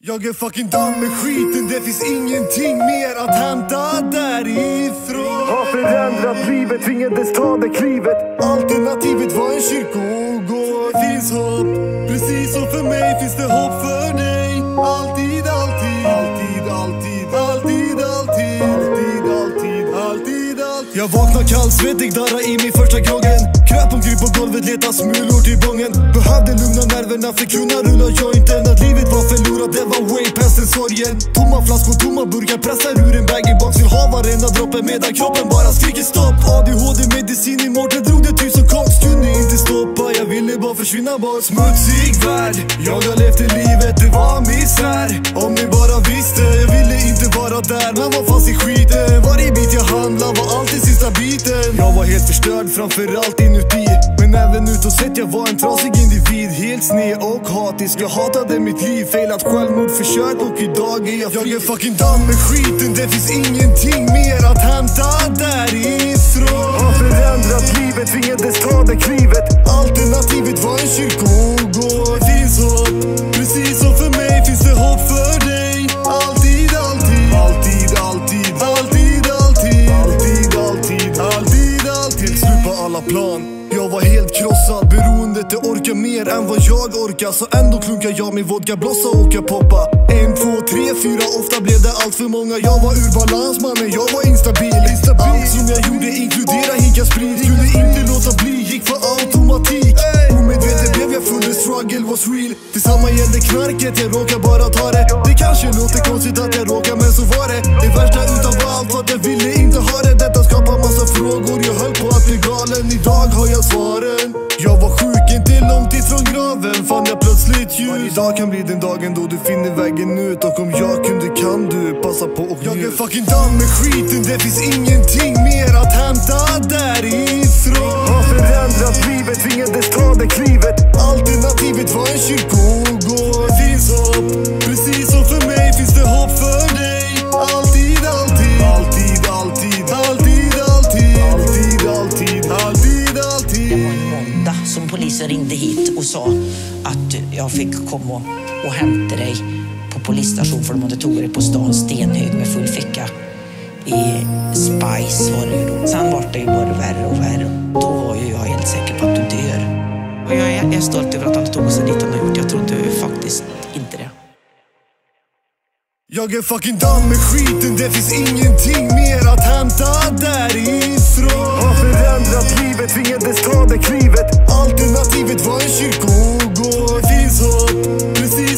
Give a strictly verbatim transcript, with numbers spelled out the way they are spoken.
Jag är fucking done med skiten, det finns ingenting mer att hämta därifrån. Har förändrat livet, tvingades ta det klivet. Alternativet var en kyrkogård. Det finns hopp, precis som för mig finns det hopp för dig. Alltid, alltid, alltid, alltid, alltid, alltid, alltid, alltid, alltid, alltid. Jag vaknar kallsvettig, darra i min första groggen. Kröp omkring på golvet, leta smulor till bången. Behövde lugna nerverna för kunna rulla jointen. Att livet var förlorat, det var way past den sorgen. Tomma flaskor, tomma burkar, pressar ur en bag-in-box. Vill ha varenda droppe medan kroppen bara skriker stopp. A D H D-medicin i morten, drog det tusen koks. Kunde inte stoppa, jag ville bara försvinna bort. Smutsig värld, jag har levt i livet, det var misär. Om ni bara visste, jag ville inte vara där. Men var fast i skiten, varje bit jag handlade var alltid sista biten. Jag var helt förstörd, framförallt inuti. Men även utåt sett, jag var en trasig individ. Helt sned och hatisk, jag hatade mitt liv. Failat självmordförsök och idag är jag fri. Jag är fucking done med skiten, det finns ingenting mer att hämta därifrån. Har förändrat livet, tvingades ta det klivet. Alternativet var en kyrkogård. Det finns hopp, precis som för mig finns det hopp för dig. Alltid, alltid, alltid, alltid, alltid, alltid, alltid, alltid, alltid, alltid. Helt slut på alla plan. Jag var helt krossad, beroendet det orkar mer än vad jag orkar. Så ändå klunkar jag min vodka, blossa och jag poppa. En, två, tre, fyra, ofta blev det allt för många. Jag var ur balans mannen, jag var instabil, instabil. Allt som jag gjorde inkludera hinka sprit. Kunde inte låta bli, gick för automatik. Omedvetet blev jag full, the struggle was real. Detsamma gällde knarket, jag råkar bara ta det. Det kanske låter konstigt att jag råkar, men så var det. Det värsta utav allt var att jag ville inte ha det. Detta skapar massa frågor, jag höll på att bli galen. Idag har jag svaren. Jag var sjuk, inte långt ifrån graven. Fann jag plötsligt ljus. Varje dag kan bli den dagen då du finner vägen ut. Och om jag kunde kan du passa på och jag är fucking done med skiten, det finns ingenting mer att hämta därifrån. Har förändrat livet, tvingades ta det klivet. Alternativet var en kyrkogård. Det finns hopp, precis som för mig finns det hopp för dig. Alltid, alltid, alltid, alltid, alltid, alltid, alltid, alltid, alltid, alltid. Det var en måndag som polisen ringde hit och sa att jag fick komma och hämta dig på polisstation för de hade tagit dig på stan Stenhög med full ficka. I Spice var det ju då. Sen var det ju bara värre och värre. Då var ju jag helt säker på att du dör. Och jag är, jag är stolt över att han tog sig dit han har gjort. Jag trodde faktiskt inte det. Jag är fucking done med skiten, det finns ingenting mer att hämta därifrån. Har förändrat livet, tvingades ta det klivet. Alternativet var en kyrkogård. Det finns hopp, precis